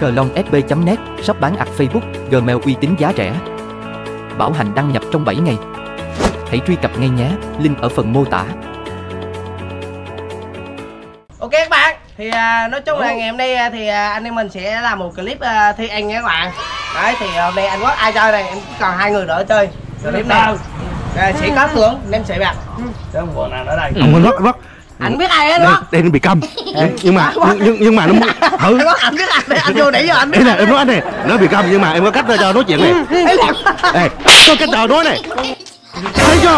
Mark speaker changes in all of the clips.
Speaker 1: clonsb.net, shop bán ạc Facebook, Gmail uy tín giá rẻ. Bảo hành đăng nhập trong 7 ngày. Hãy truy cập ngay nhé, link ở phần mô tả.
Speaker 2: Ok các bạn, thì nói chung là ngày hôm nay thì anh em mình sẽ làm một clip thi anh nha các bạn. Đấy thì hôm nay anh Quốc ai chơi này, em còn 2 người nữa chơi clip này. Sẽ có thưởng nem sợi bạc.
Speaker 3: Bộ nào ở đây?
Speaker 4: Ông anh Quốc.
Speaker 2: Anh biết ai đó?
Speaker 4: Đây nó bị câm. Nhưng mà nó
Speaker 2: anh biết ai? Anh vô để cho anh biết.
Speaker 4: Đây là em nói anh này, nó bị câm nhưng mà em có cách cho nói chuyện này. Ê, có cách nào nói này. Thấy chưa?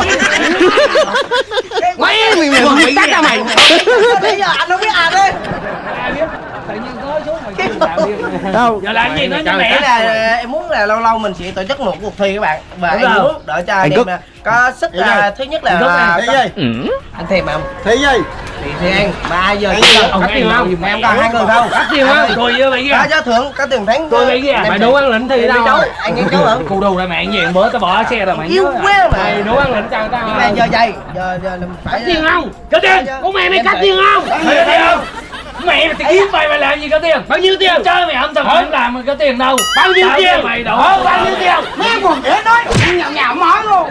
Speaker 2: Mày tắt ra mày. Bây giờ anh không biết ai đây.
Speaker 3: Ai biết? Tự nhiên có xuống mà đâu. Giờ làm gì nữa cho mẹ?
Speaker 2: Là em muốn là lâu lâu mình sẽ tổ chức một cuộc thi các bạn. Và em muốn đợi cho anh em có sức thứ nhất là anh thèm không?
Speaker 4: Thế gì?
Speaker 2: Thì anh mà ai giờ không em còn 2 người không?
Speaker 3: Cắt tiền không? Rồi với vậy
Speaker 2: có thưởng, có tiền thắng.
Speaker 3: Tôi vậy kìa. Mày đố ăn lĩnh thì đâu?
Speaker 2: Anh nghe chú hả?
Speaker 3: Khu đù là mẹ gì bữa tao bỏ xe rồi mày.
Speaker 2: Yêu quá mà.
Speaker 3: Mày đố ăn lĩnh cho tao.
Speaker 2: Nhưng mà giờ dây, giờ phải
Speaker 3: cắt tiền không? Có tiền. Con mày cắt tiền không? Mày tiền không? Mẹ mày kiếm mày làm gì có tiền? Bao nhiêu tiền? Chơi mày âm thầm không làm có tiền đâu. Bao nhiêu tiền? Mày đổ bao nhiêu tiền?
Speaker 2: Má còn dễ nói, nhạo món luôn.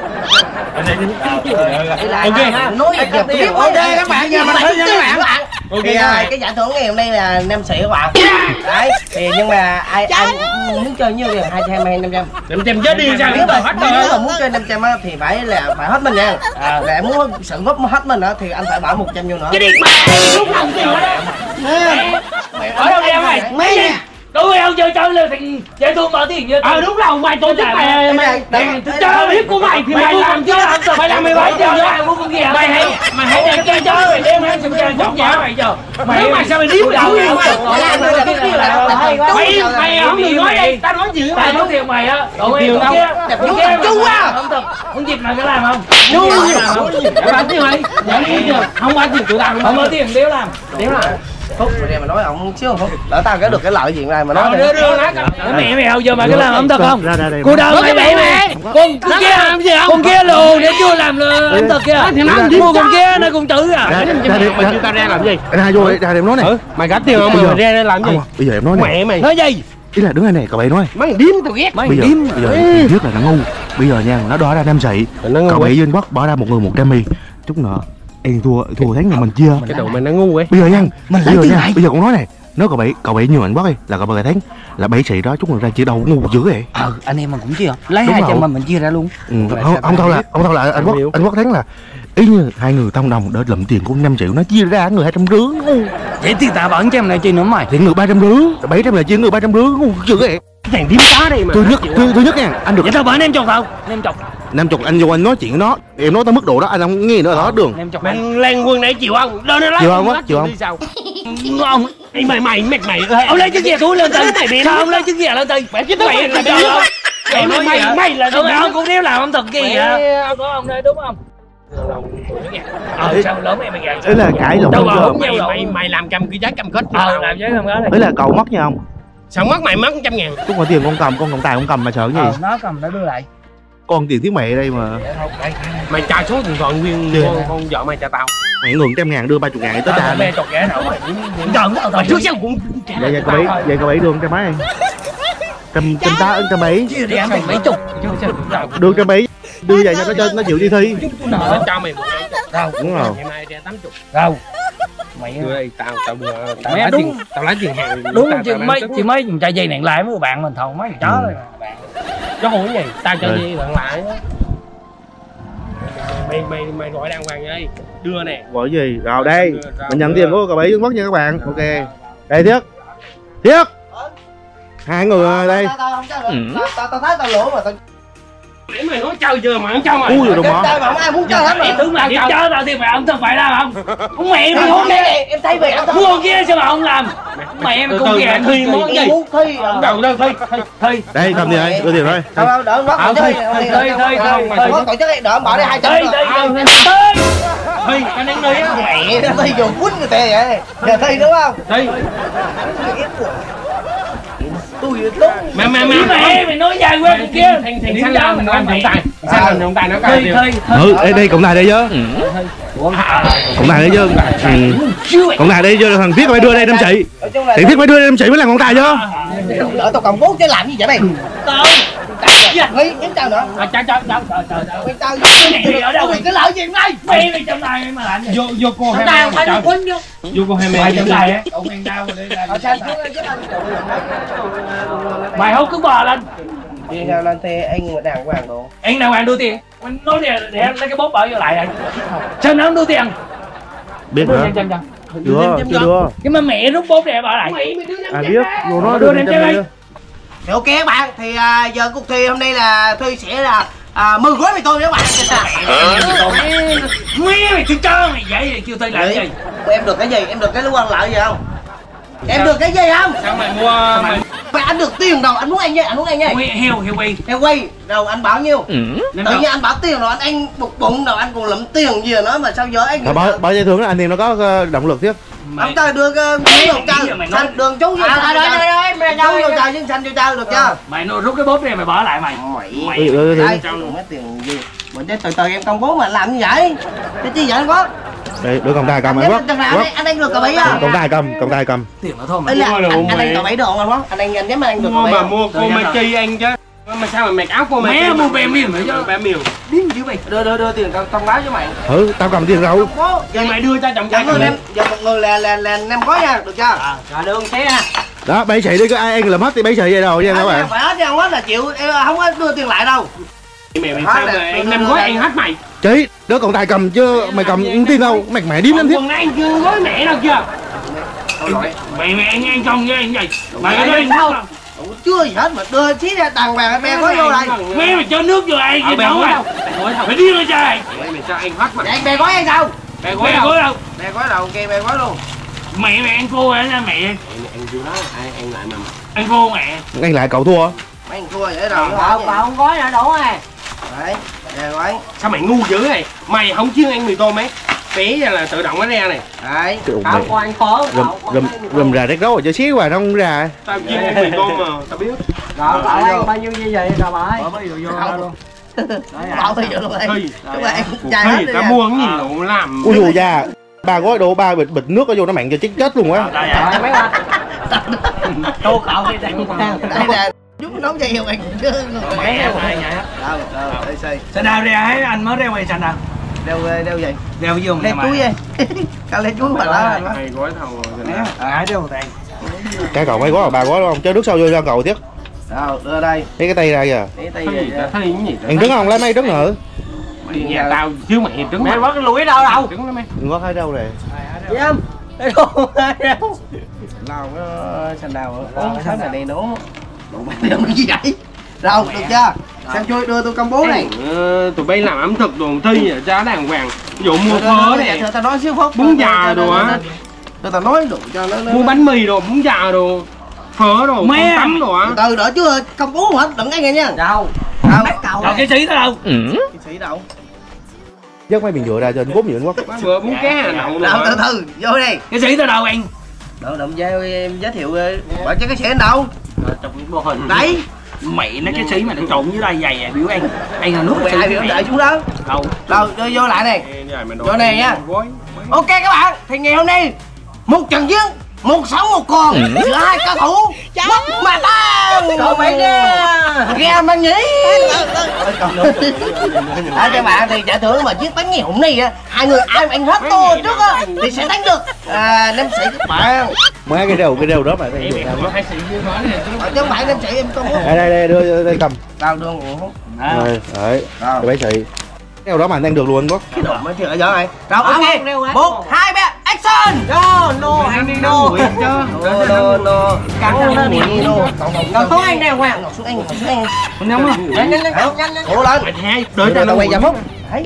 Speaker 2: Ok, nói về tiếp. Ok các bạn, giờ mình thấy các bạn. Thì cái giải thưởng ngày hôm nay là nem sỉ các bạn. Đấy, thì nhưng mà ai muốn chơi nhiêu tiền? 200 hay 500?
Speaker 3: 500 chết đi sao?
Speaker 2: Nếu mà muốn chơi 500 á thì phải hết mình nha. Là muốn sự góp hết mình á thì anh phải bỏ 100 vô nữa.
Speaker 3: Cái đi mày lúc nào tiền đó. Ở đâu em mày? Mấy nè. Tôi không chơi lên thì chơi tôi mở tiền như đúng rồi mày tổ chức mày chơi biết của mày thì mày làm chứ mày làm mày phải chơi mày muốn con gì mày hãy chơi mày đem hai chục ngàn chốt nhà mày giờ mày sao mày điếu đầu mày không được nói đây tao nói gì tao nói tiền mày á đội tiền đâu chú quá không dịp mày có làm không chú bán tiền mày không bán tiền tụi tao không có tiền đéo làm Phúc rồi đây mà nói ông xíu Phúc đỡ tao cái được cái lợi chuyện này mà nói mẹ mày giờ mày có làm ẩm thực không cô đâu mày mẹ con kia làm gì không con kia lù để chưa làm ẩm thực kia mua con kia nó cũng tử à mày chưa tao ra làm gì
Speaker 4: ra vô ra em nói này
Speaker 3: mày gấp tiền không mày ra đây làm gì
Speaker 4: bây giờ em nói này
Speaker 3: mẹ mày nói gì
Speaker 4: ý là đứng đây này cậu bảy nói
Speaker 3: mấy điếm tao ghét
Speaker 4: bây giờ biết là nó ngu bây giờ nha nó đo ra 5 sậy cậu bảy với anh Quốc bỏ ra một người 100 mi chút nữa em thua tháng nào mình chia
Speaker 3: cái đầu mày nó ngu ấy
Speaker 4: bây giờ nha bây giờ cũng nói này nếu cậu bảy nhiều anh Quốc đi là cậu bảy tháng là 7 sậy đó chút người ra chia đầu ngu dữ vậy
Speaker 5: anh em mình cũng chia lấy 200 mà mình chia ra luôn
Speaker 4: ông thôi là anh Quốc tháng là ý như 2 người thông đồng để lụm tiền của 5 triệu nó chia ra người 250
Speaker 5: vậy thì ta bảo trăm này chia nữa mày
Speaker 4: thì người 350 700 là chia người 350 ngu dữ vậy
Speaker 3: thằng điếm cá đây mà
Speaker 4: thứ nhất nha anh được
Speaker 5: vậy tao bảo em chục không em chục
Speaker 4: 50 anh vô anh nói chuyện với nó em nói tới mức độ đó anh không nghe nữa ở đó đường
Speaker 5: em chục
Speaker 3: anh Lan Quân này chịu không đâu nó lấy
Speaker 4: chịu không
Speaker 3: ngon mày ông lấy chiếc gì túi lên từ sao ông lấy chiếc gì lên từ mày chứ mày là đâu mày là ông cũng đéo làm ông thật gì hả ông có ông đây đúng không sao lớn mày gạt
Speaker 4: đấy là cãi lộn
Speaker 3: đâu mày làm cầm cái giấy cầm kết làm giấy cầm kết
Speaker 4: đấy là cậu mất nha không
Speaker 3: sao mất mày mất 100 ngàn
Speaker 4: chút mà tiền con cầm tài con cầm mà sợ cái gì
Speaker 5: nó cầm nó đưa lại
Speaker 4: con tiền thiếu mẹ đây mà
Speaker 3: mày trả số điện thoại nguyên con vợ mày trả tao
Speaker 4: mày ngừng 100 ngàn đưa 30 ngàn tới trả
Speaker 3: mẹ chọc ghẻ nào mày trước sau cũng
Speaker 4: vậy cậu bảy đưa 100 mấy trăm mấy đưa 100 mấy đưa về cho nó chịu đi thi
Speaker 3: nó cho mày 1
Speaker 4: đâu đúng rồi
Speaker 3: ngày mai ra 80
Speaker 5: đâu mày
Speaker 3: đưa đây tao
Speaker 5: mẹ đúng
Speaker 3: tao lấy tiền hàng
Speaker 5: đúng chị mấy trai dây nạn lại với bạn mình thầu mấy chó rồi bạn
Speaker 3: chó hủi gì tao cho gì bạn lại mày gọi đàng hoàng đây đưa nè
Speaker 4: gọi gì rồi đây mình nhận tiền của cậu bảy mất nha các bạn ok đây thiết 2 người đây
Speaker 2: tao thấy tao lỗ mà tao
Speaker 3: mày nói chơi chưa mà không cho mày
Speaker 4: ui rồi mà
Speaker 2: không ai muốn chơi hết rồi
Speaker 3: tướng mày chơi tao thì mày ông thật phải làm không mẹ mày
Speaker 2: muốn em thấy về ông
Speaker 3: mua kia sao mà không làm mẹ em cũng kìa thi món gì
Speaker 2: muốn thi
Speaker 3: đầu đâu thi
Speaker 4: đây cầm tiền đây đưa tiền thôi
Speaker 2: đâu đỡ mất
Speaker 3: thôi
Speaker 2: tổ chức đỡ bỏ đi 200
Speaker 3: thi anh đang đi á
Speaker 2: mẹ nó thi dùng quýnh người ta vậy giờ thi đúng không
Speaker 3: thi
Speaker 2: tôi đúng
Speaker 3: mày nói dài quá con kia thằng sang làm trọng tài nó
Speaker 4: đây cộng tài đây chứ cộng tài đây chứ cộng tài đây chứ thằng Thiết phải đưa đây 5 chị thằng Thiết phải đưa đây 5 chị mới làm cộng tài chứ
Speaker 2: lỡ tao cầm bố chứ làm gì vậy mày? Tao nghĩ kiếm tao nữa.
Speaker 5: Trời
Speaker 2: Mày tao
Speaker 5: mày ở đâu?
Speaker 2: cái lợi gì đây?
Speaker 5: Mày trong này mà làm gì?
Speaker 3: Vô cô hai
Speaker 2: Tao phải đi quýnh vô.
Speaker 3: Vô cô hai
Speaker 5: Mày trong
Speaker 3: mẹ.
Speaker 5: này á, ông ăn đau rồi đây. Mày hốt cứ bò lên.
Speaker 2: Đi theo lên thì anh đàng hoàng đồ.
Speaker 5: Anh nào ăn đưa tiền? Mình nói để em lấy cái bóp bỏ vô lại rồi. Sao nó không đưa tiền?
Speaker 4: Biết hả?
Speaker 5: Chân.
Speaker 4: Chưa đưa.
Speaker 5: Nhưng mà mẹ rút bóp để bỏ lại.
Speaker 4: Biết, vô nó
Speaker 5: đưa
Speaker 4: đưa
Speaker 5: lên
Speaker 4: 500
Speaker 5: chơi.
Speaker 4: đi.
Speaker 2: Thì ok các bạn, thì giờ cuộc thi hôm nay là Thi sẽ là 10 gói mì tôm nha các bạn.
Speaker 5: Mẹ mày cứ cho mày vậy thì kêu Thi làm gì?
Speaker 2: Em được cái gì? Em được cái quan lợi gì không? Em được cái gì không?
Speaker 3: Sao mày mua
Speaker 2: Mày anh được tiền đâu, anh muốn ăn gì? Anh muốn ăn gì?
Speaker 5: Heo quay.
Speaker 2: Em quay, đâu anh bảo nhiêu? Tự nhiên anh bảo tiền rồi anh ăn bụng bụng đâu anh còn lụm tiền gì nữa mà sao giờ anh
Speaker 4: Bảo giải thưởng là anh thì nó có động lực tiếp.
Speaker 2: ông ta đưa cái đường trời đường chú vô trời chú vô trời chứ xanh vô trời được chưa?
Speaker 5: Mày nó rút cái bóp này mày bỏ lại mày.
Speaker 2: Đây cho luôn mấy tiền gì mà chứ từ em công bố mà làm như vậy cái chi vậy anh có
Speaker 4: Đây đưa công tài cầm anh Quốc.
Speaker 2: anh ăn được cờ bẫy à?
Speaker 4: Công tài cầm.
Speaker 5: Tiền nó thôi mà.
Speaker 2: Anh ăn cờ bẫy được không anh Quốc? Anh dám ăn được cờ
Speaker 3: mua
Speaker 2: bẫy
Speaker 3: mà
Speaker 2: không?
Speaker 3: mua cô mai chi ăn chứ. Mà sao mày mặc áo cô mai chi?
Speaker 5: Mẹ mua bè miêu mày chứ.
Speaker 3: Bè miêu.
Speaker 5: Điên dữ mày.
Speaker 2: Đưa tiền công báo cho mày.
Speaker 4: Tao cầm tiền đâu.
Speaker 3: Vậy mày đưa cho chồng trai
Speaker 2: Giờ một người là 5 gói nha, được chưa? Rồi đưa xe nha.
Speaker 4: Đó, bấy chị đi có ai ăn làm hết thì bấy chị vậy đâu nha các bạn.
Speaker 2: Phải hết chứ không hết là chịu, em không có đưa tiền lại đâu.
Speaker 3: Mày sao mà ăn 5 gói ăn hết mày?
Speaker 4: Chị, đứa còn tài cầm chứ mày cầm những tiền đâu, mẹ điếm lắm thiết.
Speaker 3: Quần này chưa gói mẹ đâu chưa? Mày ăn trong cái gì? Mày có nói không?
Speaker 2: Chưa gì hết mà đưa xí ra đàng hoàng bè gói vô đây.
Speaker 5: Mẹ mày cho nước vô ai gì đâu à? Mày điên rồi trời.
Speaker 3: Mày sao ăn hết mà?
Speaker 2: Vậy bè gói hay sao?
Speaker 3: Bè
Speaker 5: Gói
Speaker 3: gói đâu?
Speaker 2: Bè gói đâu, ok bè gói luôn.
Speaker 5: Mẹ ăn khô hả mẹ?
Speaker 3: Mày ăn chưa đó, ai ăn lại mà.
Speaker 5: Ăn khô mẹ.
Speaker 4: Anh lại cậu thua.
Speaker 2: Mấy thằng thua vậy đâu.
Speaker 6: Không gói nữa đủ rồi.
Speaker 2: Đấy, bè gói.
Speaker 3: Sao mày ngu dữ này? Mày không chuyên ăn mì tôm mấy? Bé ra là tự động nó ra này.
Speaker 2: Đấy.
Speaker 6: Không có ăn phở.
Speaker 4: Gầm ra rét rấu rồi cho xíu mà nó không ra.
Speaker 3: Tao chuyên ăn mì tôm mà, tao biết.
Speaker 6: Rồi cậu ăn bao nhiêu như vậy rồi bà ơi.
Speaker 2: Bảo bây giờ luôn đây. Chúng em chai hết đi.
Speaker 3: Tao mua cái gì đủ làm.
Speaker 4: Ui dồi da, 3 gói đồ 3 bịch nước ở vô nó mặn cho chết luôn á.
Speaker 6: Rồi mấy ba. Tô cậu đi đây.
Speaker 2: Đây là chúng nấu cho yêu anh chứ.
Speaker 5: Mẹ mày vậy á.
Speaker 2: Đâu, đây xây.
Speaker 5: Sao đào ra ấy anh mới đeo mày sành nào?
Speaker 2: Đeo gì?
Speaker 5: Đeo vô
Speaker 2: Lấy túi vậy. Cao lấy túi mà lá.
Speaker 3: Mày gói thầu rồi.
Speaker 5: Ai đeo tiền.
Speaker 4: Cái cậu mấy gói là 3 gói đúng không? Cho nước sôi vô cho cậu tiếc.
Speaker 2: Đâu, đưa đây.
Speaker 4: Lấy cái tay ra kìa.
Speaker 2: Lấy tay
Speaker 3: Thấy gì? Thấy cái gì?
Speaker 4: Ăn trứng không? Lấy mấy trứng nữa.
Speaker 3: Nhà tao chứ mày hiệp trứng.
Speaker 6: Mày bắt cái lũi đâu đâu.
Speaker 3: Trứng lắm em.
Speaker 4: Đừng có thấy đâu này.
Speaker 2: Chị em. Đâu. Lao nó xanh đào uống hết này đi nấu. Đồ mày đeo cái gì vậy? Đâu, được chưa? Xem chui đưa tôi công bố này.
Speaker 3: Tụi bay làm ẩm thực đồ thi vậy giá đàng hoàng. Ví dụ mua phở này,
Speaker 2: Tao nói xíu phút.
Speaker 3: bún già đồ á.
Speaker 2: Tao nói đủ cho nó.
Speaker 3: Mua bánh mì đồ, bún già đồ, phở đồ, cơm tấm đồ á.
Speaker 2: Từ đỡ chưa công bố hết, đừng nghe nghe nha.
Speaker 6: Đâu.
Speaker 2: Đâu?
Speaker 5: Rồi cái sĩ đó đâu?
Speaker 2: Cái sĩ đâu?
Speaker 4: Dứt mấy bình dừa ra cho anh cốt nhiều anh Quốc.
Speaker 3: Vừa bún cá Hà Nội
Speaker 2: Đâu
Speaker 3: đồ.
Speaker 2: từ vô đây.
Speaker 5: Cái sĩ đó đâu anh?
Speaker 2: Đợi đậm em giới thiệu bảo cho cái sĩ đâu?
Speaker 5: Trong cái mô hình.
Speaker 2: Đấy.
Speaker 5: Mày nó cái sĩ mà nó trộn dưới đây dày biểu anh. Anh là nước
Speaker 2: Mày ai biểu đợi xuống đó.
Speaker 5: Đâu?
Speaker 2: Đâu vô lại này. Vô này nha. Ok các bạn, thì ngày hôm nay một trận chiến một sống một còn giữa hai cao thủ Quốc mà Tăng.
Speaker 6: Cậu bị
Speaker 2: Ghe mà nhỉ. Các bạn thì giải thưởng mà chiếc bánh mì hôm nay á, hai người ai mà ăn hết tô trước á thì sẽ đánh được 5 sĩ các bạn.
Speaker 4: Mấy cái đều đó mà đây.
Speaker 2: Chứ không phải 5 sĩ em có muốn.
Speaker 4: Đây đưa đây cầm.
Speaker 2: Tao đưa ngủ.
Speaker 4: Rồi, đấy. Cái bấy xị. Cái đó mà anh đang được luôn anh Quốc.
Speaker 2: Cái đồ mấy chuyện ở gió này. Rồi ok. 1, 2, 3 action.
Speaker 6: No, anh no.
Speaker 2: No. Căng lên đi no.
Speaker 6: Còn tối anh đeo hoàng.
Speaker 2: Xuống anh.
Speaker 5: Nhanh không?
Speaker 6: Nhanh.
Speaker 2: Cố lên. Đợi tao quay vài phút. Đấy.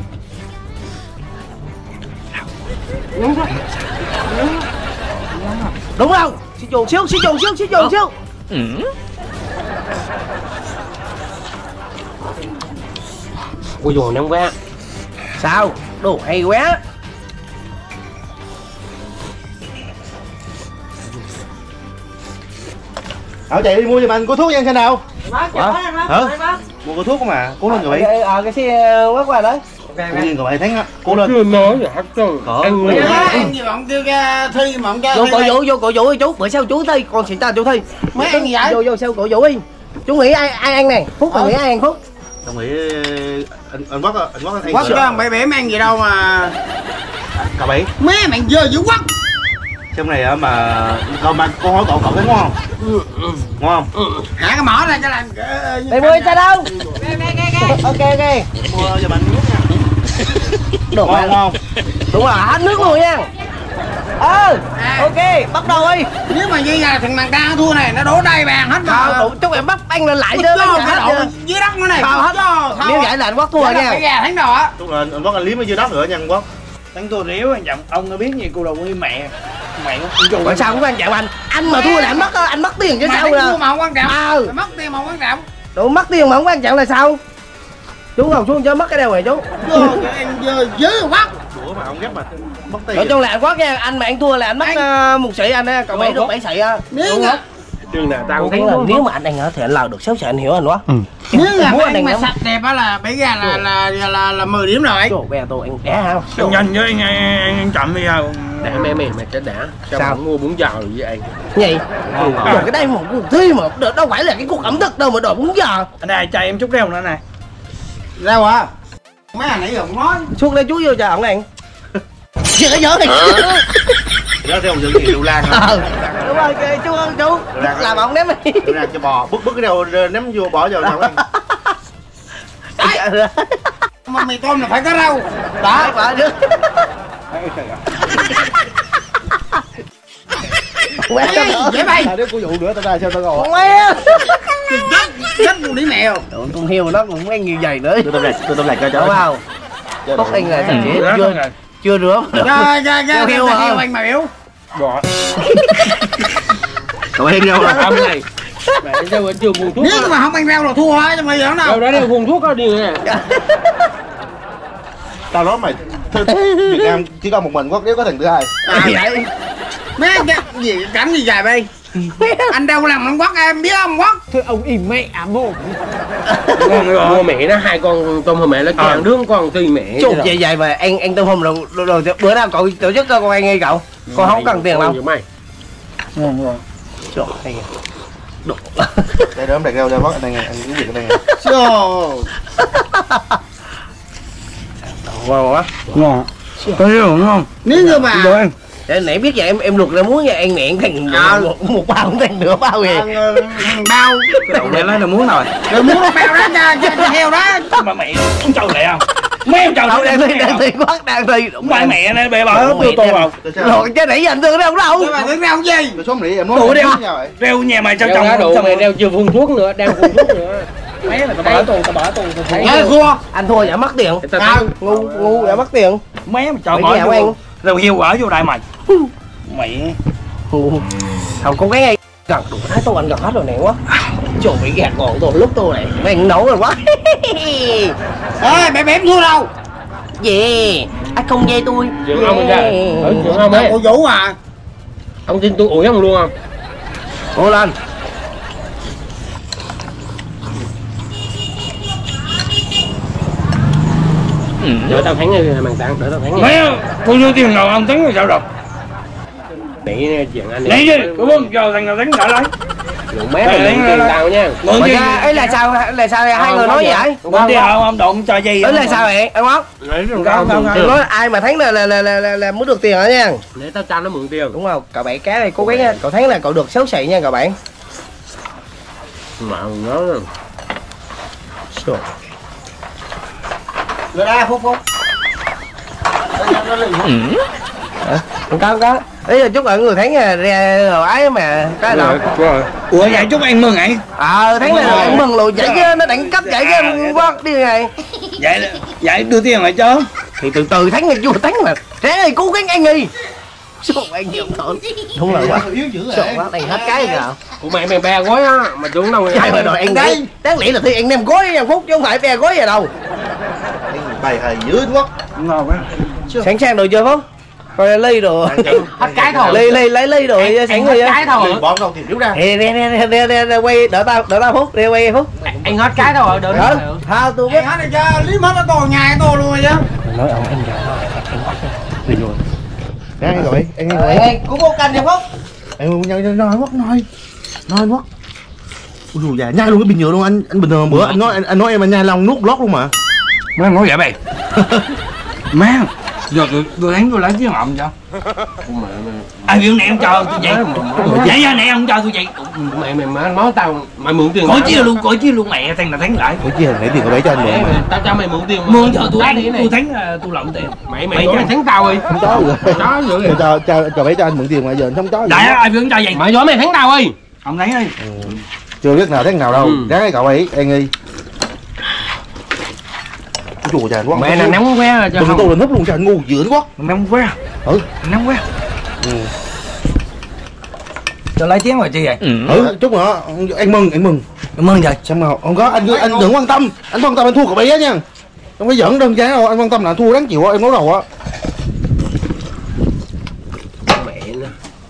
Speaker 2: Đúng không? Xí chuồn xíu.
Speaker 3: Ôi dồi nóng quá.
Speaker 2: Sao? Đồ hay quá.
Speaker 4: Ở chạy đi mua giùm anh có thuốc nha xem nào.
Speaker 6: Bác chở anh
Speaker 4: Hả? Mua có thuốc không mà, cố lên rồi.
Speaker 2: Cái xe quát qua đấy.
Speaker 4: Cố nhiên cậu ấy thắng á, cố lên.
Speaker 3: Chưa nói gì hết trơn.
Speaker 2: Anh gì mà ông kêu ra Thi mà ông kêu vô cổ vũ đi chú, bữa sau chú Thi, con xịn ta chú Thi. Mấy ăn gì vậy? Vô sau cổ vũ đi. Chú nghĩ ai ăn nè, Phúc nghĩ ai ăn Phúc?
Speaker 4: Tao nghĩ anh Quốc ăn
Speaker 2: Quốc chứ không bể ăn gì đâu mà.
Speaker 4: Cậu Bảy.
Speaker 2: Má mày dơ dữ Quốc.
Speaker 4: Trong này á mà con hỏi cậu thấy ngon không? Ngon không?
Speaker 2: Hạ cái mỏ ra cho làm. Mày mua sao đâu? Ok.
Speaker 4: Mua cho bạn nước nha.
Speaker 2: Đồ
Speaker 4: Ngon không?
Speaker 2: Đúng rồi, hết nước luôn nha. Ok, bắt đầu đi. Nếu mà như là thằng Màng Ca thua này, nó đổ đầy bàn hết mà. Chúng em bắt anh lên lại chứ. Cái đổ dưới đất nữa này. Hết. Nếu vậy là anh Quốc thua nha. Cái gà thắng đầu á.
Speaker 4: Đúng rồi, anh Quốc anh liếm ở dưới đất nữa nha anh Quốc.
Speaker 5: Thắng thua réo anh chậm, ông có biết gì cô đầu nguyên mẹ. Mẹ
Speaker 2: Tại sao cũng quan trọng anh mà thua là anh mất tiền chứ sao nè.
Speaker 3: Mà không quan trọng. Mất tiền mà không quan trọng.
Speaker 2: Đủ mất tiền mà không quan trọng là sao? Chú Hồng xuống cho mất cái đeo này chú.
Speaker 3: Em dơ Quốc.
Speaker 4: Đũa mà không ghép mà mất tiền.
Speaker 2: Nói chung là anh Quốc nha, anh mà anh thua là anh mất một sợi anh á, cậu Bảy được 7 sợi á.
Speaker 3: Nếu
Speaker 5: chừng nào tao
Speaker 2: thấy là nếu mà anh ăn thì anh làm được 6 sợi anh hiểu anh quá.
Speaker 3: Nếu là mấy anh mà sạch đẹp á là bể ra là 10 điểm rồi.
Speaker 2: Trời bè tôi anh đẻ hả?
Speaker 5: Anh nhanh với anh chậm đi sao?
Speaker 3: Đã mày cái đã.
Speaker 2: Sao
Speaker 3: mua bún giò rồi với anh.
Speaker 2: Gì? Trời cái đây một cuộc thi mà đâu phải là cái cuộc ẩm thực đâu mà đòi bún giò.
Speaker 5: Anh đây cho em chút rau nữa nè.
Speaker 3: Rau hả? Mấy anh nãy giờ cũng nói.
Speaker 2: Xuống đây chú vô chờ ổng này. Chưa có nhớ này.
Speaker 4: Nhớ theo dự gì đu lan hả?
Speaker 2: Đúng rồi, chú làm ổng ném đi.
Speaker 4: Đu lan cho bò, bứt cái đầu ném vô bỏ vào đâu anh.
Speaker 3: Mà mì tôm là phải có rau.
Speaker 2: Đó, bỏ trước. Quét cho nữa.
Speaker 3: Dễ bay.
Speaker 4: Nếu cô vụ nữa tao ra sao tao ngồi.
Speaker 2: Quét.
Speaker 3: Chết luôn đi mèo.
Speaker 2: Con heo nó cũng ăn nhiều giày nữa.
Speaker 4: Tôi tôm lại cho
Speaker 2: Đúng không? Bốc anh là sạch sẽ chưa rửa.
Speaker 3: Ra heo anh mà biểu.
Speaker 5: Bỏ.
Speaker 4: Cậu em nhau là
Speaker 3: Ông này. Mẹ sao chưa buồn thuốc. Nếu mà không ăn rau là thua á, chứ mày giỡn đâu. Đâu đó đều buồn thuốc đó đi nè.
Speaker 4: tao nói mày Việt Nam chỉ có một mình Quốc, nếu có thằng thứ hai.
Speaker 2: Vậy?
Speaker 3: Mấy gì cảnh gì dài đây? Anh đâu làm ông Quốc em biết không Quốc?
Speaker 6: Thôi ông im mẹ mồm.
Speaker 3: Mua mẹ nó 2 con tôm hùm mẹ nó chàng đứa con tùy mẹ.
Speaker 2: Chục vậy mà ăn tôm hùm rồi bữa nào cậu tổ chức con ăn đi cậu. Con không cần tiền đâu.
Speaker 3: Mày.
Speaker 2: Trời ơi.
Speaker 4: Đây đó em đặt rau cho Quốc, anh ăn cái gì cái này.
Speaker 2: Ngon quá.
Speaker 5: Ngon. Có hiểu không?
Speaker 3: Nếu như mà
Speaker 2: để nãy biết vậy em luộc ra muối nha, ăn miệng thành một bao không thành nửa bao kìa.
Speaker 3: Bao.
Speaker 5: Đậu này lấy là muốn rồi.
Speaker 3: Rồi muốn bao đó cho heo đó.
Speaker 5: Mà mẹ không trâu lại không? Mấy em trâu
Speaker 2: Đâu đang thi Quốc đang thi.
Speaker 5: Không phải mẹ này bè bà tiêu tô vào.
Speaker 2: Rồi chứ nãy giờ anh thương đâu đâu.
Speaker 3: Nhưng mà tưởng rau gì?
Speaker 4: Tôi xuống nãy em nói.
Speaker 5: Đủ rêu nhà mày sao trồng
Speaker 3: Đủ mày đeo chưa phun thuốc nữa, đang phun thuốc nữa.
Speaker 5: mấy là tao bỏ tù
Speaker 2: Anh thua giả mất tiền. Ngu giả mất tiền.
Speaker 5: mấy mà cho bỏ vô rồi heo ở vô đại mày mày
Speaker 2: Không cố gắng ngay gần đủ thái tô anh gần hết rồi nè quá. Trời bị gạt gọn tôi lúc tôi này mày nấu rồi quá.
Speaker 3: Ê mẹ bém thua đâu?
Speaker 2: Gì? Anh không dây tôi.
Speaker 3: Dượng ông ra. Dượng ông ấy. Cô Vũ à. Ông tin tôi ủi ông luôn không?
Speaker 2: Cố lên.
Speaker 3: Đỡ tao thắng đi màn tặng, đỡ tao thắng.
Speaker 5: mấy bao nhiêu tiền nào ông tính rồi sao đâu
Speaker 3: Nãy chuyện anh
Speaker 5: nãy chứ đúng không giờ thằng nào tính trả lấy
Speaker 3: lượng mét là mượn tiền tao nha.
Speaker 2: Mượn tiền ấy là sao hai người nói vậy?
Speaker 5: mượn tiền ông đụng cho gì
Speaker 2: ấy là sao vậy anh Quốc? Đừng nói ai mà thắng là muốn được tiền hả nha.
Speaker 3: Để tao cho nó mượn tiền.
Speaker 2: Đúng không? Cậu bảy cá này cố gắng nha, cậu thắng là cậu được 6 sợi nha cậu bạn.
Speaker 3: Mà nhớ rồi.
Speaker 2: Rồi ra Phúc. Không có. Ý là chúc mọi người thắng ra rồi ấy mà cái đâu.
Speaker 5: Ủa vậy chúc anh mừng ấy.
Speaker 2: Thắng này rồi anh mừng luôn vậy chứ nó đẳng cấp vậy chứ anh Quốc đi này.
Speaker 5: Vậy đưa tiền lại cho.
Speaker 2: Thì từ từ thắng này chưa thắng mà. Thế này cố gắng ăn đi. Sao anh nhiều thôi. Đúng rồi quá. Sợ quá đây hết cái rồi.
Speaker 3: Của mày bè gói á mà chúng đâu
Speaker 2: vậy mà đòi ăn đấy. Đáng lẽ là thi ăn 5 gói nha Phúc chứ không phải bè gói gì đâu.
Speaker 4: Bài hề dưới Quốc.
Speaker 5: Ngon quá.
Speaker 2: Sẵn sàng rồi chưa Phúc? Rồi ly đồ.
Speaker 6: Hết cái thôi.
Speaker 2: Ly lấy ly đồ sẵn rồi
Speaker 6: cái thôi.
Speaker 4: Bọn đâu tìm trước ra.
Speaker 2: Nè quay đỡ tao phút, đi quay phút.
Speaker 6: Anh hết cái thôi, đỡ.
Speaker 2: Thôi tôi biết.
Speaker 6: Hết rồi chứ, lý mất nó toàn nhà tôi luôn rồi chứ.
Speaker 2: Nói ông anh già nó
Speaker 4: Đi rồi. Anh gọi, anh gọi.
Speaker 2: Ê, cũng có canh nha Phúc.
Speaker 4: Em nói mất nói mất. Ui dồi, nhai luôn cái bình nhựa luôn anh bình thường bữa anh nói em nhai lòng nuốt lót luôn mà.
Speaker 5: Má nói vậy mày. Má, giờ tôi thấy tôi lấy chiếc hộp cho. Ai biểu này không cho tôi vậy. Vậy ra này không cho tôi vậy.
Speaker 3: Mày nói tao mày mượn tiền.
Speaker 5: Có chia luôn mẹ thằng là thắng lại.
Speaker 4: Có chia lấy tiền có lấy cho anh mượn.
Speaker 3: Tao cho mày mượn tiền.
Speaker 5: Mượn cho tôi thắng tôi lộn tiền.
Speaker 3: Mày thắng tao đi.
Speaker 4: Không có rồi.
Speaker 3: Đó rồi.
Speaker 4: Cho mấy cho anh mượn tiền mà giờ anh không có.
Speaker 5: Đại ai biểu cho vậy.
Speaker 3: Mày nói mày thắng tao đi.
Speaker 5: Không thấy đi.
Speaker 4: Chưa biết nào tháng nào đâu. Ráng cái cậu ấy anh nghi. Chùa trời quá.
Speaker 3: Mẹ là nóng quá cho
Speaker 4: tôi lên húp luôn trời ngu dữ quá.
Speaker 5: Nóng quá. Nóng quá. Cho lấy tiếng rồi chi vậy?
Speaker 4: Chúc mà anh mừng.
Speaker 5: Cảm ơn trời.
Speaker 4: Sao mà không có anh đừng quan tâm. Anh quan tâm anh thua cậu bé nha. Không phải giỡn đơn giản đâu, anh quan tâm là anh thua đáng chịu em nói đầu á.
Speaker 3: mẹ nó.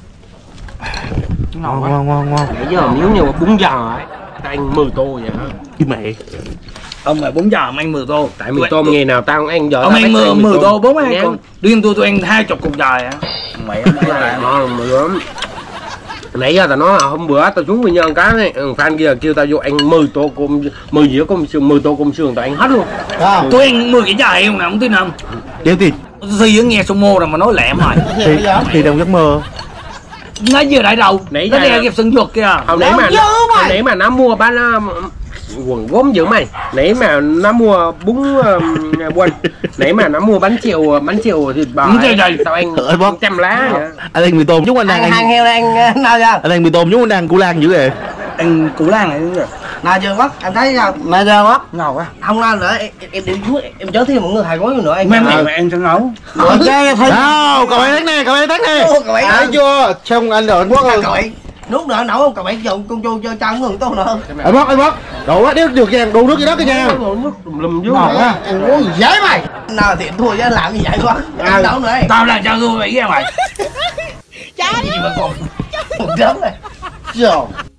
Speaker 4: Ngon.
Speaker 3: Nãy giờ nếu như mà 4 giờ ấy, tao ăn 10 tô vậy hả?
Speaker 4: Cái mẹ.
Speaker 5: Ông mà 4 giờ ông ăn 10 tô.
Speaker 3: Tại 10 tô ngày nào tao cũng ăn giờ.
Speaker 5: Ông ăn 10 tô 42 con. Riêng tôi ăn 20 cục trời á. Mẹ ăn
Speaker 3: ngon mười lắm. Nãy giờ tao nói là hôm bữa tao xuống Quy Nhơn cái này, fan kia kêu tao vô ăn 10 tô cơm, 10 dĩa cơm sườn, 10 tô cơm sườn tao ăn hết luôn.
Speaker 5: Tôi ăn 10 cái chai heo nào không tin không?
Speaker 4: Đeo tiền.
Speaker 5: Gì ở nghe sumo rồi mà nói lẹ mày.
Speaker 4: Thì trong giấc mơ.
Speaker 5: Nói vừa đại đầu.
Speaker 3: Nãy
Speaker 5: nó đeo kẹp sừng ruột kìa.
Speaker 3: Hồi nãy mà nó mua bán quần gốm dữ mày. Nãy mà nó mua bún quên. Nãy mà nó mua bánh chiều thịt bò. Tao ăn 100 lá.
Speaker 4: Anh ăn mì tôm chúng anh đang
Speaker 2: ăn heo này ăn nào chưa?
Speaker 4: Anh ăn mì tôm chúng anh đang củ lan dữ vậy.
Speaker 5: Ăn củ lan này đúng rồi.
Speaker 2: Nào chưa mất, anh thấy sao? Mà chưa mất.
Speaker 5: Ngầu quá.
Speaker 2: Không ăn nữa, em đi xuống em chở thêm mọi người hai gói nữa anh.
Speaker 5: Mày ăn cho ngấu.
Speaker 2: Ok thấy.
Speaker 4: Đâu, cậu ấy thắng nè. Thấy chưa? Xong anh rồi anh Quốc ơi.
Speaker 2: Cậu ấy nước nữa nấu không cậu ấy dùng con chu cho ăn người tô nữa.
Speaker 4: Anh Quốc. Đồ quá đéo được vàng, đổ nước cái đó cái nha.
Speaker 3: Nước lùm dưới.
Speaker 2: Ăn uống gì dễ mày. Nào thì anh thua chứ làm gì vậy quá. Ăn nấu nữa.
Speaker 5: Tao làm cho tôi vậy mày.
Speaker 2: Chá gì mà còn một đống này. Rồi.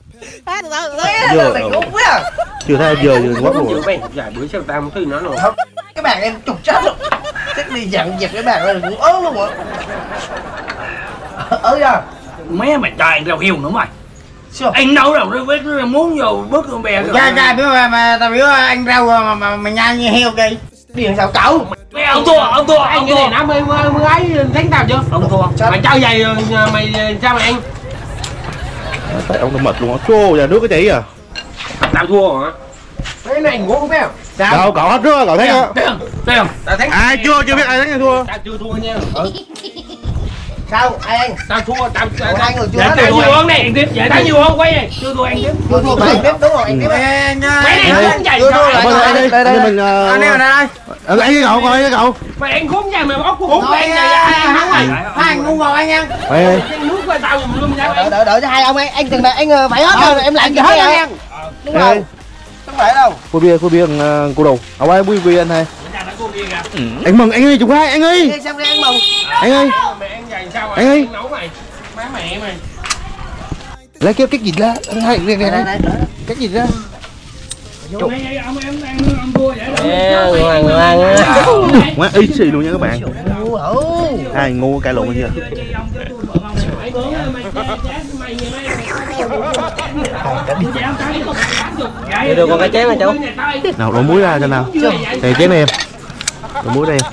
Speaker 4: Chưa thấy giờ quá rồi.
Speaker 3: Vài bữa sau tao không thấy nó rồi.
Speaker 2: Cái bàn em trục chết rồi. Chắc đi dặn dẹp cái bàn này cũng ớn luôn rồi. Ớn chưa?
Speaker 5: Mấy mày cho ăn rau heo nữa mày. Anh nấu đâu nó biết muốn vô bớt con bè.
Speaker 6: Cái biết mà tao biết anh rau mà mày nhai như heo kì.
Speaker 2: Điền sao cậu?
Speaker 5: Mày ông thua.
Speaker 3: Anh cái này nó mới ấy thắng tao chưa?
Speaker 5: Ông thua.
Speaker 3: Mày trao giày mày sao mày ăn?
Speaker 4: Tại ông nó mệt luôn á. Chô giờ nước cái chỉ à.
Speaker 3: Tao thua hả? Cái này ngủ không biết không?
Speaker 4: Đâu cậu hết trước cậu thấy không?
Speaker 5: Thấy không?
Speaker 3: Tao thắng.
Speaker 4: Ai chưa biết ai thắng ai thua.
Speaker 3: Tao chưa thua nha.
Speaker 2: Sao? Ai ăn?
Speaker 3: Tao thua tao
Speaker 2: hai người chưa
Speaker 5: Tao
Speaker 2: hết.
Speaker 5: nhiều hơn này, ăn tiếp. Vậy tao nhiều hơn quay này. Chưa thua ăn tiếp.
Speaker 2: Chưa thua bạn tiếp đúng rồi, ăn tiếp.
Speaker 5: Mấy này không chạy.
Speaker 4: Đây mình
Speaker 6: Anh em đây.
Speaker 4: Anh cái cậu coi cái cậu.
Speaker 3: mày ăn khốn nhà mày bóc khốn ăn nhà
Speaker 6: Hai ngu ngồi anh ăn.
Speaker 4: Mày
Speaker 3: nước qua tao giùm luôn sao
Speaker 2: Đợi cho hai ông ăn từng này anh phải hết rồi em làm gì hết anh. Đúng rồi. Không phải đâu.
Speaker 4: cô bia cô đồ. Ở đây bia anh hai. Anh mừng anh ơi chục hai anh ơi.
Speaker 2: Đi xem đi ăn mừng.
Speaker 4: Anh ơi.
Speaker 3: mày ăn dày sao
Speaker 4: Anh ơi.
Speaker 3: nấu mày má mẹ mày
Speaker 4: Lấy cái gì ra anh hai này cái gì ra.
Speaker 5: Ông thua vậy đâu.
Speaker 4: Quá ý xì luôn nha các bạn. Hai ngu cãi lộn chưa.
Speaker 2: Được còn cái chén này cháu.
Speaker 4: Nào đổ muối ra cho nào. Đây chén này em. Đổ muối đây.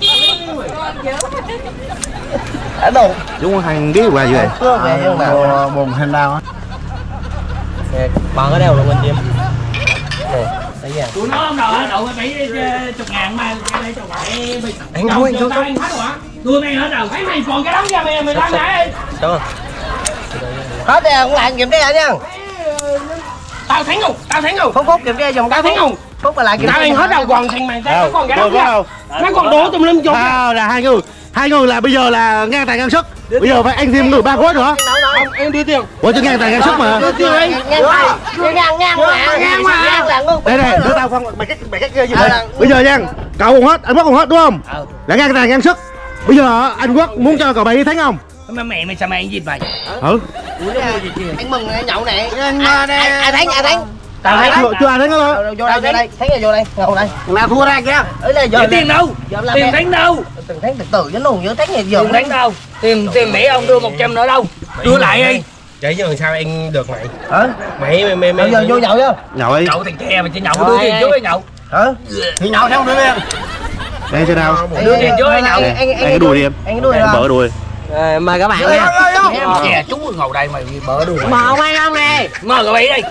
Speaker 2: Ở đâu?
Speaker 4: Chúng hàng biết qua vậy.
Speaker 6: Bồn hành nào á.
Speaker 2: Bằng ở đâu là mình chim.
Speaker 5: Tụi nó không đầu hả? Đậu phải 10.000 mà đây cho mày.
Speaker 2: Anh vui chú.
Speaker 5: Tao ăn hết rồi hả? Tôi mày hết rồi. Thấy mày còn cái đống ra mày làm lại đi.
Speaker 2: Đúng rồi. Hết đi không lại kiểm tra nha.
Speaker 3: tao thắng không
Speaker 2: Phúc kiểm tra dùng
Speaker 3: tao thắng không
Speaker 2: Phúc là lại kiểm tra.
Speaker 3: tao ăn hết đầu còn thằng mày nó còn cái đống ra nó còn đổ tùm lum vô
Speaker 4: Là hai người là bây giờ là ngang tài ngang sức. Bây giờ phải anh thêm người 3 gói nữa.
Speaker 3: không em đưa tiền
Speaker 4: Ủa chứ ngang tài ngang sức mà.
Speaker 2: Ngang là ngu.
Speaker 4: Đây này, đưa tao không mày cách kia như vậy. Bây giờ nha, cậu còn hết, anh mất còn hết đúng không? Là ngang tài ngang sức. Bây giờ anh Quốc muốn cho cậu bảy thắng không?
Speaker 3: Mà mẹ mày sao mày ăn gì mày?
Speaker 4: Ừ.
Speaker 2: Anh mừng anh nhậu này. Ai thắng ai thắng.
Speaker 3: Tao thấy
Speaker 4: Chưa ai thắng đâu.
Speaker 2: Vô đây thắng là vô đây ngồi đây.
Speaker 6: Nào thua ra kia.
Speaker 2: Ấy là giờ
Speaker 3: tiền đâu? Tiền thắng đâu?
Speaker 2: Tiền thắng từ từ chứ nùng nhớ thắng gì giờ.
Speaker 3: Tiền thắng đâu? Tiền để ông đưa 100 nữa đâu? Đưa lại đi.
Speaker 7: Vậy chứ làm sao anh được mày?
Speaker 2: Hả?
Speaker 7: Mày
Speaker 2: giờ vô nhậu chứ.
Speaker 4: Nhậu đi.
Speaker 3: Nhậu tiền ke mà chỉ nhậu đưa tiền trước đi nhậu.
Speaker 2: Hả?
Speaker 6: Thì nhậu theo đưa em.
Speaker 4: Đây cho nào.
Speaker 3: Đưa tiền trước đi nhậu.
Speaker 4: Anh cái đùi đi em.
Speaker 2: Anh cái đùi
Speaker 4: Em bỡ đùi.
Speaker 2: Mời các bạn nha.
Speaker 3: Chè chú ngồi đây mày bỡ đùi.
Speaker 2: Mà ông anh không nè.
Speaker 3: Mời các bạn đi.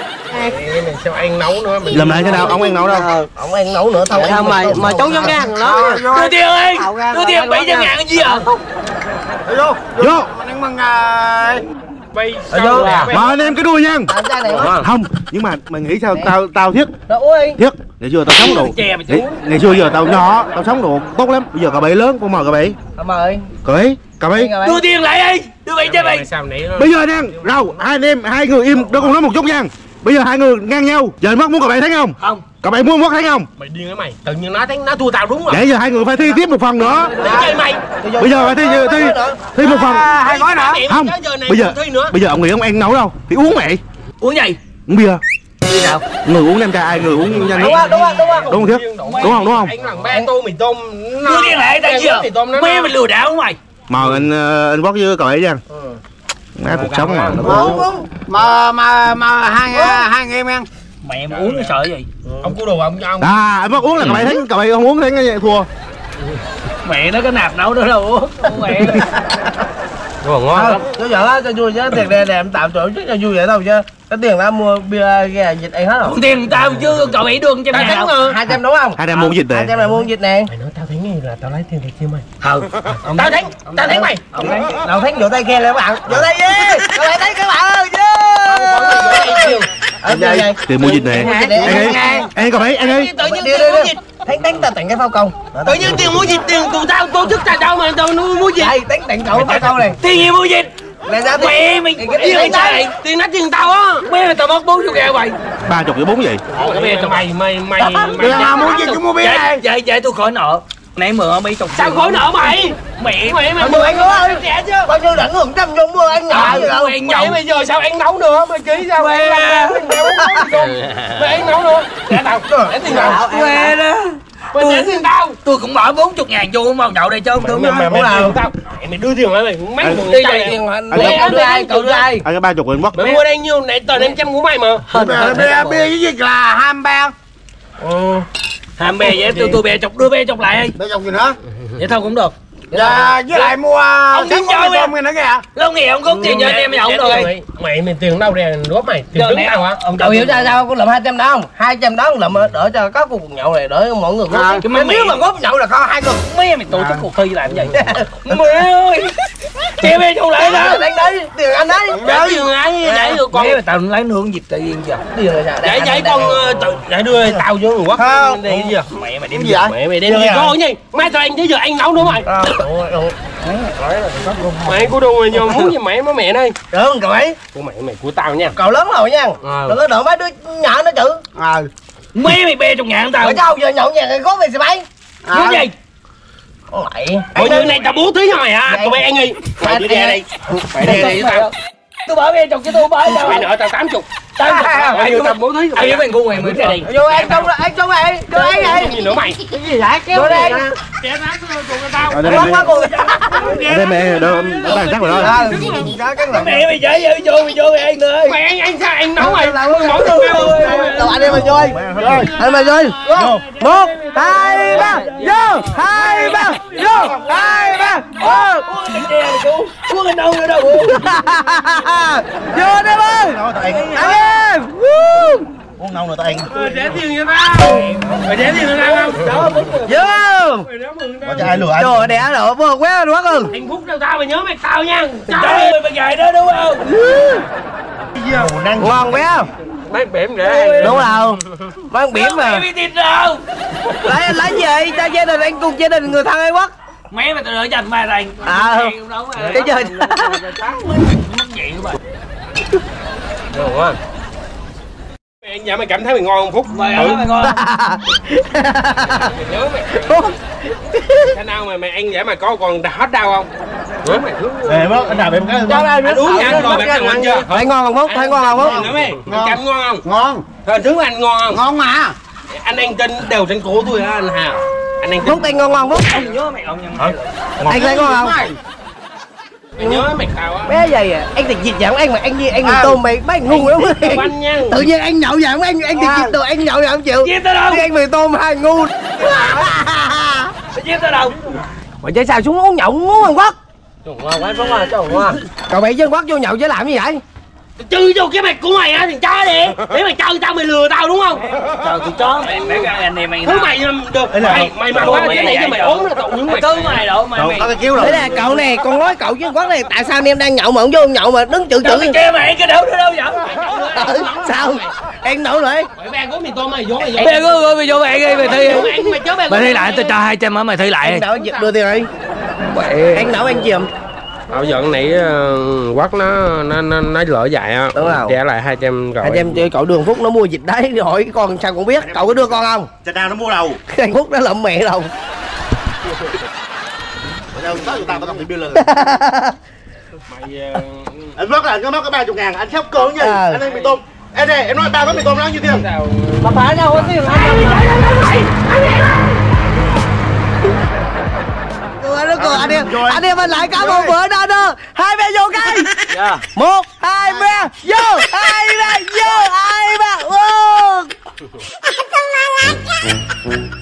Speaker 7: Sao anh nấu nữa mình...
Speaker 4: Làm lại thế nào? Ông anh nấu đâu?
Speaker 2: Ông anh nấu nữa thôi. Mà trốn trong gan đó.
Speaker 3: Đưa tiền đi. Đưa tiền 700 ngàn cái gì à?
Speaker 6: Vô.
Speaker 4: Vô.
Speaker 6: Anh mừng
Speaker 7: Bây
Speaker 2: vô.
Speaker 4: Mà anh em cái đùi nha. Không, nhưng mà mày nghĩ sao tao thiết. Thiết. Ngày xưa tao sống đủ. Ngày xưa giờ tao nhỏ, tao sống đủ tốt lắm. Bây giờ cậu bảy lớn, con mời cậu bảy.
Speaker 2: Mời.
Speaker 4: Cậu bảy.
Speaker 3: Đưa tiền lại đi. Đưa 700 đi.
Speaker 4: Bây giờ nha, rau, hai người im đừng cùng nói một chút nha. Bây giờ hai người ngang nhau. Giờ anh Quốc muốn cậu bảy thắng không?
Speaker 3: Không.
Speaker 4: Cậu bảy muốn Quốc thắng không?
Speaker 7: Mày điên hả mày? Tự nhiên nó thắng nó thua tao đúng rồi.
Speaker 4: Vậy giờ hai người phải thi tiếp một phần nữa.
Speaker 7: Chơi mày.
Speaker 4: Bây giờ phải thi một phần.
Speaker 6: Hai gói nữa.
Speaker 4: Không. Bây giờ ông nghĩ ông ăn nấu đâu? Thì uống mày.
Speaker 3: Uống gì?
Speaker 4: Uống bia.
Speaker 3: Đi nào?
Speaker 4: Người uống nem trai, người uống nhanh.
Speaker 2: Đúng
Speaker 4: Đúng không Thiết? Đúng không?
Speaker 7: Anh làm 3 tô mì tôm.
Speaker 3: Đưa tiền lại tại gì? Mẹ mày lừa đảo không mày?
Speaker 4: Mời anh Quốc với cậu ấy nha. Má cuộc sống mà nó
Speaker 6: Mà hai anh em ăn.
Speaker 3: Mẹ mà uống cái sợ gì?
Speaker 7: Ông có đồ ông cho ông.
Speaker 4: anh Quốc uống là cậu ấy thắng, cậu ấy không uống thắng cái thua.
Speaker 3: Mẹ nó có nạp nấu nữa đâu uống. Mẹ.
Speaker 7: Đồ ngon lắm.
Speaker 2: Chứ giờ á cho vui chứ tiền này em tạo chỗ chứ cho vui vậy đâu chứ. Cái tiền đó mua bia gà vịt ăn hết rồi.
Speaker 3: Tiền tao chứ cậu ấy đưa 100 ngàn.
Speaker 2: 200 đúng không?
Speaker 4: 200 mua vịt nè.
Speaker 2: 200 là mua vịt nè.
Speaker 7: Mày nói tao thắng gì là tao lấy tiền thì chia mày.
Speaker 2: Tao thắng mày. Tao thắng vỗ tay kia lại các bạn. Vỗ tay đi. Các bạn thấy các bạn ơi.
Speaker 4: Tiền mua vịt nè. Ăn cậu ấy, ăn đi.
Speaker 2: Tự nhiên tiền mua vịt. Thắng tao tặng cái phao công.
Speaker 7: Tự nhiên tiền mua vịt tiền của tao tổ chức tao đâu mà tao mua vịt.
Speaker 2: Đây tặng cậu phao công này.
Speaker 3: Tiền gì mua vịt? Mẹ mày
Speaker 7: Tiền mày sai. Tiền nó tiền tao á.
Speaker 3: Mẹ mày tao mất 40 ngàn mày.
Speaker 4: 30 với 4 gì?
Speaker 7: Mày
Speaker 6: Mua gì cũng mua bia này.
Speaker 3: Vậy tôi khỏi nợ. Nãy mượn ông 70
Speaker 7: sao khỏi nợ mày? Mẹ mày
Speaker 2: mua anh ơi. Bao nhiêu đỉnh 100 vô mua anh nhậu gì đâu.
Speaker 7: Mẹ bây giờ sao ăn nấu nữa? Mày ký sao ăn làm mày ăn nấu nữa. Để tao. Để tiền tao.
Speaker 3: Quê đó.
Speaker 7: Mày để tiền tao.
Speaker 3: Tôi cũng bỏ 40 ngàn vô vào nhậu đây chứ không tưởng
Speaker 7: mày đưa tiền lại mày mấy
Speaker 2: đi đây tiền cậu đưa ai
Speaker 4: Anh có 30 anh Quốc.
Speaker 7: mày mua đây nhiêu này toàn 500 của mày mà.
Speaker 6: Bia với gì là 23.
Speaker 3: Hàm bè vậy tôi bè chọc đưa bè chọc lại đi.
Speaker 6: Để chồng gì nữa?
Speaker 3: Vậy thôi cũng được.
Speaker 6: Dạ với lại mua
Speaker 3: ông đi chơi
Speaker 6: tôm nữa kìa.
Speaker 3: Lâu nghề ông có tiền cho anh em nhậu rồi.
Speaker 7: Mày tiền đâu ra đốt mày? Tiền đứng nào hả?
Speaker 2: Cậu hiểu sao có lượm 200 đó không? 200 đó lượm đỡ cho có cuộc nhậu này đỡ mọi người góp. Nếu mà góp nhậu là có 2 cục.
Speaker 3: Mấy mày tổ chức cuộc thi làm gì? Mẹ ơi. Chị bè chọc lại đó.
Speaker 2: Đánh đấy, tiền anh đấy.
Speaker 3: Để tiền ấy để rồi con tao lấy nướng vịt tự nhiên giờ.
Speaker 7: Để con để đưa tao vô người Quốc.
Speaker 3: Đây giờ. Mẹ mày đem
Speaker 6: gì vậy?
Speaker 7: Mẹ mày đem gì coi nhỉ? Mai tao ăn tới giờ ăn nấu nữa mày. Mày của đâu mà giờ muốn gì mẹ má mẹ đây.
Speaker 2: Được cậu ấy.
Speaker 7: Của mày của tao nha.
Speaker 2: Cậu lớn rồi nha. Đừng có đợi mấy đứa nhỏ nó chữ.
Speaker 3: Mấy mày bè trong nhà tao.
Speaker 2: Ở đâu giờ nhậu nhà cái góp về sẽ bay.
Speaker 3: Cái gì?
Speaker 2: Mày.
Speaker 7: Bây giờ này tao bố thí cho mày hả? Tụi bay ăn đi. Mày đi ra đây. Mày đi đây tao.
Speaker 3: Tôi bỏ bè chồng chứ tôi bỏ đâu.
Speaker 7: Mày nợ tao 80.
Speaker 3: Mày tao bố thí. Ai biết mày ngu mày mới ra đây.
Speaker 2: Vô ăn trong này. Vô ăn này.
Speaker 7: Gì nữa mày?
Speaker 2: Cái gì vậy? Kéo đây.
Speaker 4: Đây mẹ đâu đang chắc rồi đó.
Speaker 3: Mẹ mày chạy vô mày ăn nữa.
Speaker 7: Mày ăn sao ăn nấu mày?
Speaker 2: Mỏi đâu anh em mày vô. Anh mày vô. 1 2 3 vô. 2 3 vô. 2 3.
Speaker 3: Uống anh đâu nữa đâu.
Speaker 2: Vô đây ơi. Anh em.
Speaker 4: Uống nâu nữa tao ăn.
Speaker 7: Để tiền cho tao. Mày để tiền cho tao không?
Speaker 2: Vô.
Speaker 4: Có cho ai lừa anh.
Speaker 2: Trời đẻ rồi vừa quá đúng không?
Speaker 7: Hạnh phúc cho tao mày nhớ mày tao nha.
Speaker 3: Trời ơi mày gài đó đúng không?
Speaker 2: Ngon bé không?
Speaker 7: Mấy bẻm để.
Speaker 2: Đúng không? Mang biển mà.
Speaker 3: Mày biết tin đâu.
Speaker 2: Lấy gì? Cho gia đình anh cùng gia đình người thân Anh Quốc.
Speaker 3: Mẹ mày tao đợi dành mày này.
Speaker 2: Cái chơi.
Speaker 3: Mất vậy các bạn.
Speaker 7: Đúng không? Dạ mày cảm thấy mày ngon không Phúc?
Speaker 3: Mày ăn mày ngon.
Speaker 7: Mày nhớ mày. Cái nào mày ăn vậy mà có còn hết đau không? Nhớ mày thương.
Speaker 4: Ê bác, anh đạp em cái.
Speaker 7: Anh uống nha rồi bạn ăn chưa?
Speaker 2: Thấy ngon không Phúc? Thấy ngon không Phúc?
Speaker 7: Nữa mày. Cảm ngon không?
Speaker 6: Ngon.
Speaker 7: Rồi trước anh ngon không?
Speaker 6: Ngon mà.
Speaker 7: Anh ăn đều trên cổ tôi hả anh Hào? Anh ăn
Speaker 2: Phúc ăn ngon không Phúc?
Speaker 3: Ông nhớ mày ông nhân.
Speaker 2: Anh thấy ngon không?
Speaker 7: mày nhớ mày khao á.
Speaker 2: Bé gì à? Anh thịt vịt vậy không ăn mà ăn gì ăn mì tôm mày mấy ngu lắm.
Speaker 7: Anh nha.
Speaker 2: Tự nhiên anh nhậu vậy không ăn thịt vịt đồ ăn nhậu vậy không chịu.
Speaker 3: Giết tao đâu?
Speaker 2: Ăn mì tôm hai ngu.
Speaker 3: Giết tao đâu?
Speaker 2: Mày chơi sao xuống uống nhậu ngu Hàn Quốc.
Speaker 7: Trời ngon quá, quá trời ngon.
Speaker 2: Cậu bị dân Quốc vô nhậu chứ làm gì vậy?
Speaker 3: Chơi vô cái mặt của mày á thì chó đi. Để mày chơi tao mày lừa tao đúng không? Trời tụi chó mày anh em mày.
Speaker 7: Thứ mày được. Mày mà quá cái này cho mày ốm là tội những mày.
Speaker 3: Thứ mày đâu mày.
Speaker 4: Tao kêu rồi.
Speaker 2: Thế là cậu này con nói cậu chứ Quốc này tại sao anh em đang nhậu mà không vô nhậu mà đứng chữ chữ.
Speaker 3: Kêu mày cái đâu vậy?
Speaker 2: Sao? Anh nổi lại.
Speaker 7: Mày ăn có mì tôm mày vô mày vô.
Speaker 3: Mày có mày vô mày đi mày thi.
Speaker 7: Mày chớ mày.
Speaker 3: Mày thi lại tao cho 200 á mày thi lại.
Speaker 2: Anh nấu đưa tiền đi. Anh nấu anh gì không?
Speaker 7: Bây giờ nãy Quắc nó lỡ dại á.
Speaker 2: Đúng rồi.
Speaker 7: Trả lại 200 rồi.
Speaker 2: 200 chơi cậu Đường Phúc nó mua vịt đấy hỏi con sao con biết. Cậu có đưa con không?
Speaker 4: Chà nào nó mua đầu.
Speaker 2: Anh Phúc nó lậm mẹ đâu.
Speaker 4: Tao không thể biết lời.
Speaker 7: Mày
Speaker 4: Anh Phúc là nó mắc cái 30.000, anh sắp cỡ nhỉ? Anh ăn mì tôm. Ê đây, em nói ba có mì tôm nó nhiêu tiền?
Speaker 2: Mà phải đâu có tiền anh em mình lại cả một bữa đó đâu. Hai bé vô cây. 1 2 3 vô. 2 3 vô. 2 3 vô.